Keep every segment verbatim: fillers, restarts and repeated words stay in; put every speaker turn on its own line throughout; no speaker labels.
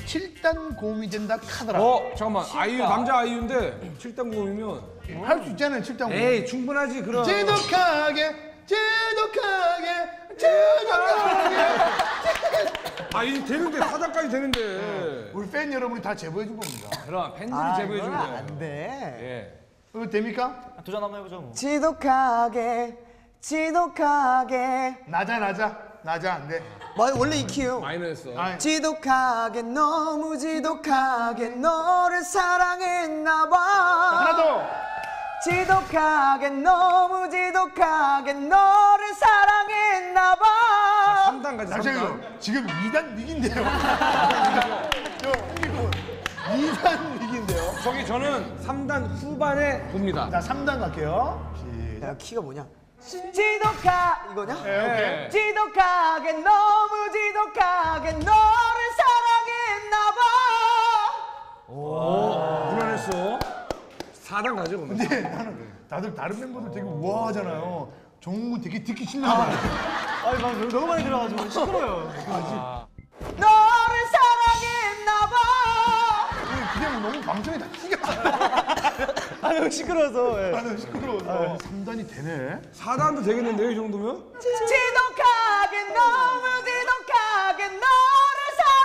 칠 단 고음이 된다 카더라.
어 잠깐만 아이유 남자 아이유인데 칠 단 고음이면
할 수 있잖아요, 칠 단 고음.
에이 충분하지 그럼.
지독하게, 지독하게, 지독하게.
아 이제 되는데 사단까지 되는데.
우리 팬 여러분이 다 제보해 준 겁니다.
그럼 팬들이
아,
제보해 준
이건
거예요.
안 돼.
예.
이거 됩니까?
도전 한번 해보죠 뭐.
지독하게, 지독하게.
나자, 나자, 나자 안 돼.
뭐 원래 이 키요.
마이너였어.
아,
지독하게 너무 지독하게 너를 사랑했나 봐.
하나 더.
지독하게 너무 지독하게 너를 사랑했나 봐.
삼 단 가지 삼 단.
잠시만요. 지금 이 단 위기인데요. 저 홍기군 이 단 위기인데요.
저기 저는 삼 단 후반에 봅니다.
자, 삼 단 갈게요.
야 키가 뭐냐? 지독하 이거냐?
네, 오케이.
지독하게 너무 지독하게 너를 사랑했나 봐.
무난했어. 사 단 가죠 그러면.
근데 나는 다들 다른 멤버들 되게 우아하잖아요. 정우 되게 듣기 싫나 봐요.
아니 막 너무 많이 들어가지고 시끄러워요.
너를 사랑했나 봐.
그냥 너무 방송에 다 끼가 나요.
아 너무 시끄러워서. 예.
나는 시끄러워서. 삼 단이 되네.
사 단도 되겠는데요 이 정도면?
지독하게 너무 지독하게 너를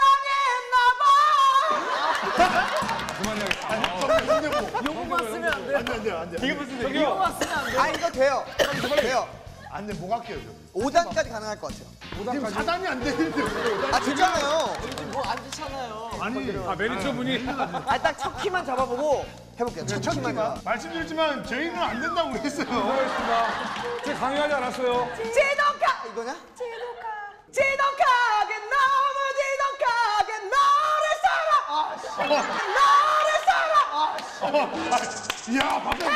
사랑했나 봐.
그만해야겠다.
요거만 쓰면 안 돼.
안 돼, 안 돼, 안 돼.
이게 무슨 얘기?
요거만 쓰면 안 돼. 아 이거 돼요. 돼요.
안 돼, 뭐 갈게요, 저.
오 단까지 가능할 것 같아요.
지금 사 단이 안 되는데.
아 되잖아요.
아니,
아 매니저분이
아 딱 첫 키만 잡아보고 해볼게요. 첫,
첫
키만.
키만 말씀드렸지만 저희는 안 된다고 그랬어요.
수고하셨습니다. 제가 강요하지 않았어요.
지독하 이거냐? 지독하 지독하게 너무 지독하게 너를 사랑 너를 사랑
이야, 박수.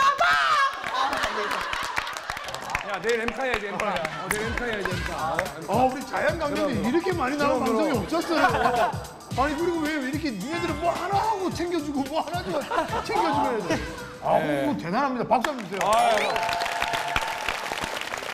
야 내일 엠카 해야지 엠카. 어, 내일 엠카 해야지 엠카.
아, 우리 자연 강연이 이렇게 많이 나온
그럼,
방송이
그럼.
없었어요. 아니, 그리고 왜 이렇게 니네들은 뭐 하나 하고 챙겨주고 뭐 하나 좀 챙겨주면 해야 돼. 아, 뭐 대단합니다. 박수 한번 주세요.
아유.